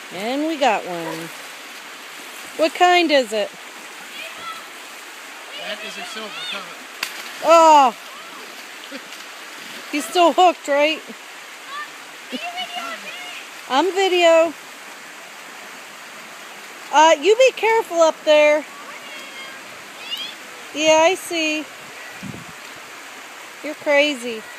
And we got one. What kind is it? That is a silver comet. Oh! He's still hooked, right? I'm video. You be careful up there. Yeah, I see. You're crazy.